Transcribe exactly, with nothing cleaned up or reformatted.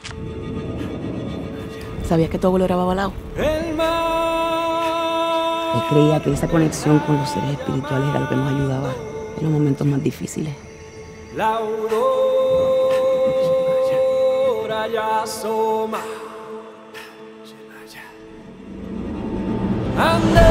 ¿Sabías que tu abuelo era babalao? El mar. Él creía que esa conexión con los seres espirituales era lo que nos ayudaba en los momentos más difíciles. La aurora ya asoma. Ande